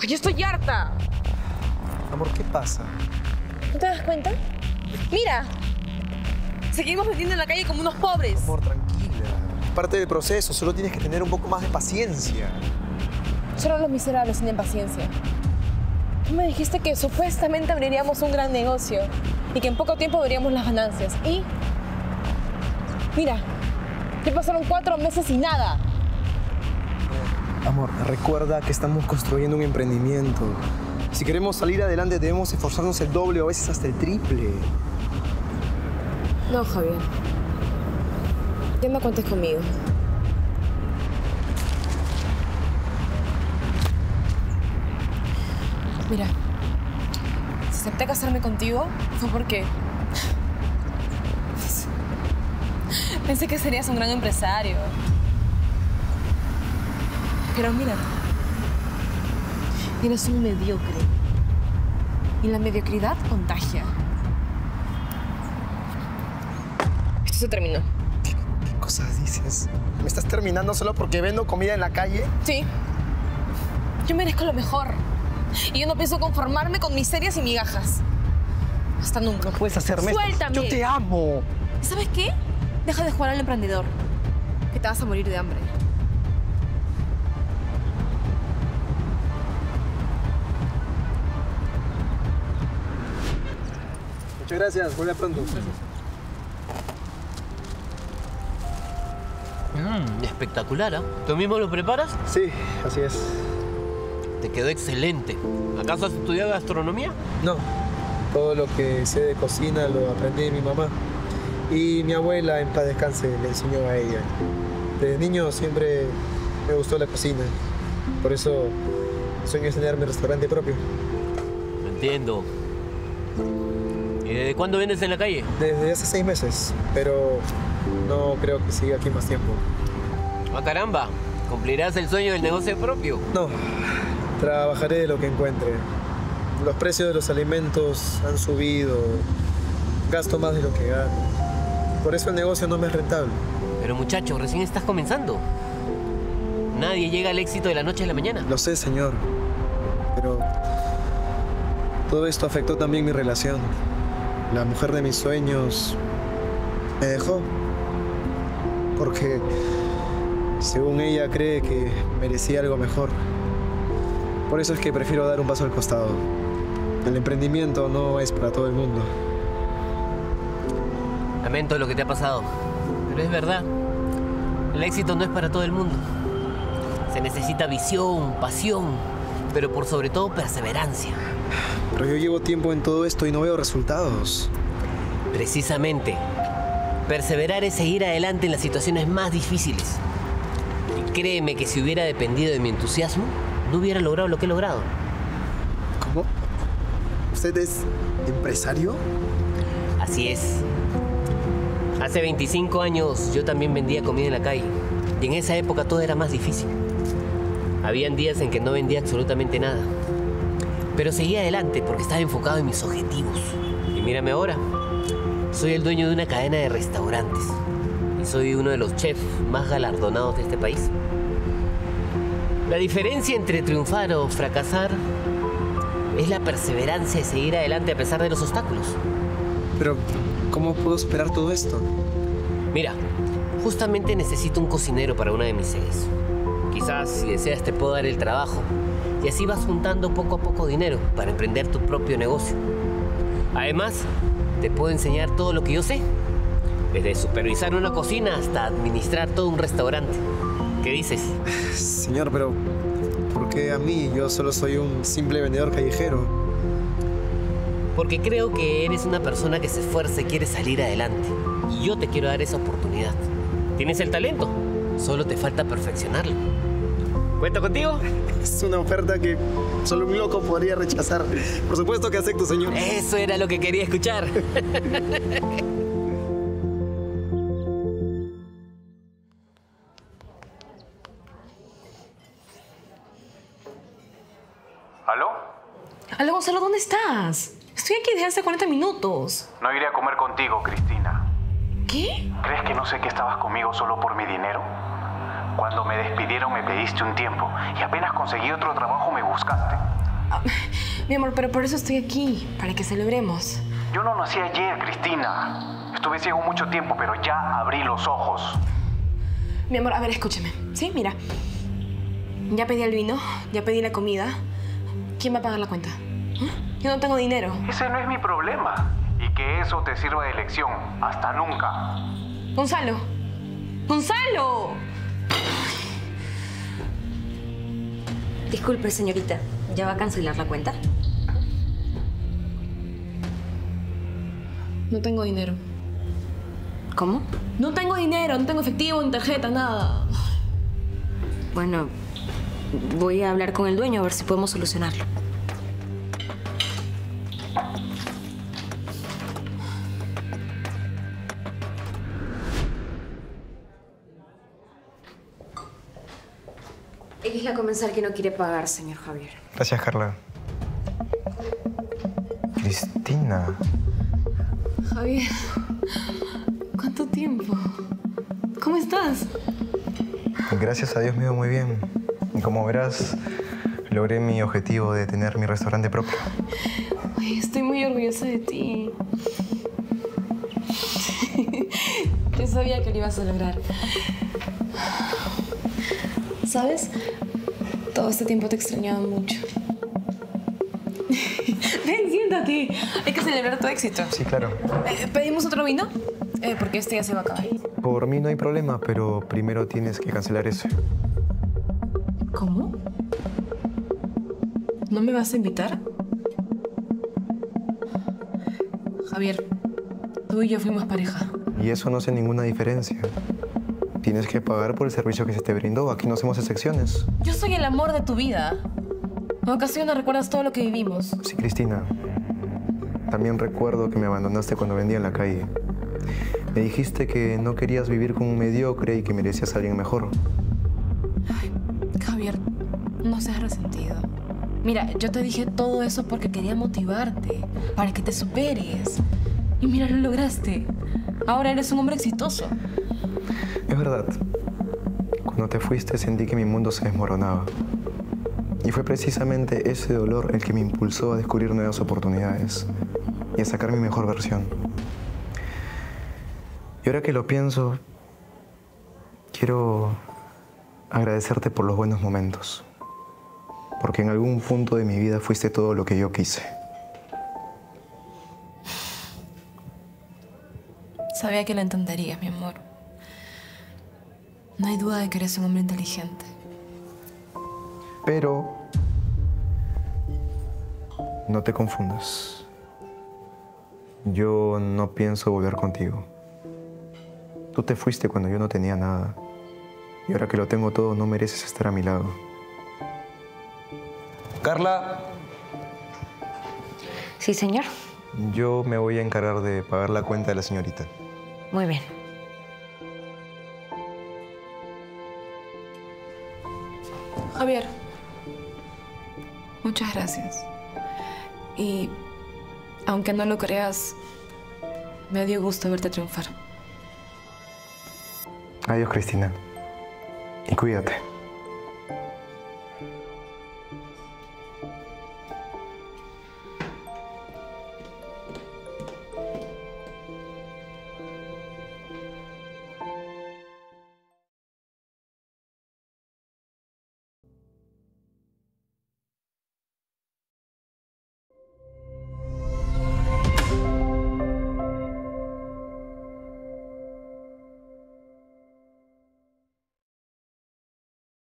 Yo estoy harta. Amor, ¿qué pasa? ¿No te das cuenta? Mira, seguimos vendiendo en la calle como unos pobres. Amor, tranquila. Es parte del proceso, solo tienes que tener un poco más de paciencia. Solo los miserables tienen paciencia. Tú me dijiste que supuestamente abriríamos un gran negocio y que en poco tiempo veríamos las ganancias. Y mira, ya pasaron 4 meses y nada. Amor, recuerda que estamos construyendo un emprendimiento. Si queremos salir adelante, debemos esforzarnos el doble o a veces hasta el triple. No, Javier. Ya no cuentes conmigo. Mira, si acepté casarme contigo fue porque pensé que serías un gran empresario. Pero mira, eres un mediocre. Y la mediocridad contagia. Esto se terminó. ¿Qué cosas dices? ¿Me estás terminando solo porque vendo comida en la calle? Sí. Yo merezco lo mejor. Y yo no pienso conformarme con miserias y migajas. Hasta nunca. No puedes hacerme esto. ¡Suéltame! Yo te amo. ¿Sabes qué? Deja de jugar al emprendedor. Que te vas a morir de hambre. Muchas gracias. Vuelve pronto. Espectacular, ¿ah? ¿Tú mismo lo preparas? Sí, así es. Te quedó excelente. ¿Acaso has estudiado gastronomía? No, todo lo que sé de cocina lo aprendí de mi mamá. Y mi abuela, en paz descanse, le enseñó a ella. Desde niño siempre me gustó la cocina. Por eso sueño tener mi restaurante propio. Lo entiendo. ¿Y desde cuándo vendes en la calle? Desde hace 6 meses, pero no creo que siga aquí más tiempo. ¡Ah, caramba! ¿Cumplirás el sueño del negocio propio? No, trabajaré de lo que encuentre. Los precios de los alimentos han subido. Gasto más de lo que gano. Por eso el negocio no me es rentable. Pero muchacho, recién estás comenzando. Nadie llega al éxito de la noche a la mañana. Lo sé, señor. Pero todo esto afectó también mi relación. La mujer de mis sueños me dejó. Porque, según ella, cree que merecía algo mejor. Por eso es que prefiero dar un paso al costado. El emprendimiento no es para todo el mundo. Lamento lo que te ha pasado. Pero es verdad. El éxito no es para todo el mundo. Se necesita visión, pasión, pero por sobre todo perseverancia. Pero yo llevo tiempo en todo esto y no veo resultados. Precisamente. Perseverar es seguir adelante en las situaciones más difíciles. Y créeme que si hubiera dependido de mi entusiasmo, no hubiera logrado lo que he logrado. ¿Cómo? ¿Usted es empresario? Así es. Hace 25 años yo también vendía comida en la calle. Y en esa época todo era más difícil. Habían días en que no vendía absolutamente nada. Pero seguía adelante porque estaba enfocado en mis objetivos. Y mírame ahora. Soy el dueño de una cadena de restaurantes. Y soy uno de los chefs más galardonados de este país. La diferencia entre triunfar o fracasar es la perseverancia de seguir adelante a pesar de los obstáculos. Pero, ¿cómo puedo superar todo esto? Mira, justamente necesito un cocinero para una de mis series. Quizás, si deseas, te puedo dar el trabajo. Y así vas juntando poco a poco dinero para emprender tu propio negocio. Además, te puedo enseñar todo lo que yo sé. Desde supervisar una cocina hasta administrar todo un restaurante. ¿Qué dices? Señor, pero ¿por qué a mí? Yo solo soy un simple vendedor callejero. Porque creo que eres una persona que se esfuerza y quiere salir adelante. Y yo te quiero dar esa oportunidad. Tienes el talento, solo te falta perfeccionarlo. ¿Cuento contigo? Es una oferta que solo un loco podría rechazar. Por supuesto que acepto, señor. Eso era lo que quería escuchar. ¿Aló? Aló, Gonzalo, ¿dónde estás? Estoy aquí desde hace 40 minutos. No iré a comer contigo, Cristina. ¿Qué? ¿Crees que no sé que estabas conmigo solo por mi dinero? Cuando me despidieron me pediste un tiempo y apenas conseguí otro trabajo me buscaste. Mi amor, pero por eso estoy aquí, para que celebremos. Yo no nací ayer, Cristina. Estuve ciego mucho tiempo, pero ya abrí los ojos. Mi amor, a ver, escúchame. Sí, mira. Ya pedí el vino, ya pedí la comida. ¿Quién va a pagar la cuenta? Yo no tengo dinero. Ese no es mi problema. Y que eso te sirva de lección. Hasta nunca. ¡Gonzalo! ¡Gonzalo! Disculpe, señorita. ¿Ya va a cancelar la cuenta? No tengo dinero. ¿Cómo? No tengo dinero, no tengo efectivo, ni tarjeta, nada. Bueno, voy a hablar con el dueño a ver si podemos solucionarlo. Ella es la comensal que no quiere pagar, señor Javier. Gracias, Carla. Cristina. Javier, ¿cuánto tiempo? ¿Cómo estás? Gracias a Dios me iba muy bien. Y como verás, logré mi objetivo de tener mi restaurante propio. Ay, estoy muy orgullosa de ti. Yo sabía que lo ibas a lograr. ¿Sabes? Todo este tiempo te he extrañado mucho. Ven, siéntate. Hay que celebrar tu éxito. Sí, claro. ¿Pedimos otro vino? Porque este ya se va a acabar. Por mí no hay problema, pero primero tienes que cancelar ese. ¿Cómo? ¿No me vas a invitar? Javier, tú y yo fuimos pareja. Y eso no hace ninguna diferencia. Tienes que pagar por el servicio que se te brindó. Aquí no hacemos excepciones. Yo soy el amor de tu vida. En ocasiones recuerdas todo lo que vivimos. Sí, Cristina. También recuerdo que me abandonaste cuando vendía en la calle. Me dijiste que no querías vivir con un mediocre y que merecías a alguien mejor. Ay, Javier, no seas resentido. Mira, yo te dije todo eso porque quería motivarte, para que te superes. Y mira, lo lograste. Ahora eres un hombre exitoso. Es verdad. Cuando te fuiste sentí que mi mundo se desmoronaba. Y fue precisamente ese dolor el que me impulsó a descubrir nuevas oportunidades y a sacar mi mejor versión. Y ahora que lo pienso, quiero agradecerte por los buenos momentos. Porque en algún punto de mi vida fuiste todo lo que yo quise. Sabía que lo entenderías, mi amor. No hay duda de que eres un hombre inteligente. Pero no te confundas. Yo no pienso volver contigo. Tú te fuiste cuando yo no tenía nada. Y ahora que lo tengo todo, no mereces estar a mi lado. Carla. Sí, señor. Yo me voy a encargar de pagar la cuenta de la señorita. Muy bien. Javier, muchas gracias. Y aunque no lo creas, me dio gusto verte triunfar. Adiós, Cristina. Y cuídate.